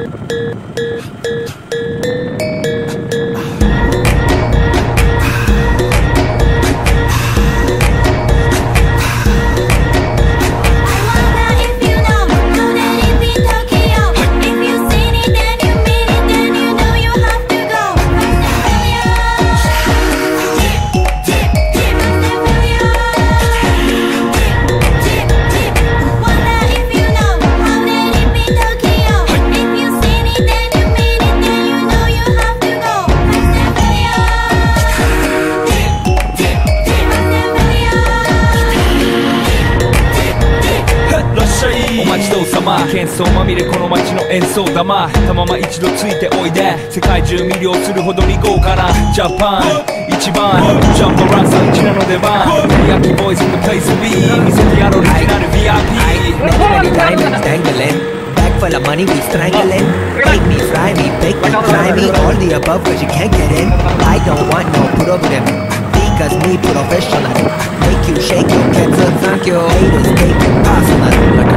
喧騒まみれこの街の演奏玉たまま一度ついておいで世界中魅了するほどに豪華なジャパン一番ジャンプランサーうちらの出番ヤキボーイズ in the place to be 見せてやろうオリジナル VIP Many diamonds dangling Bag full of money we strangling Make me, fry me, bake me, try me All the above cause you can't get in I don't want no problem Because me professional Make you shake your cancel, thank you Haters take it personal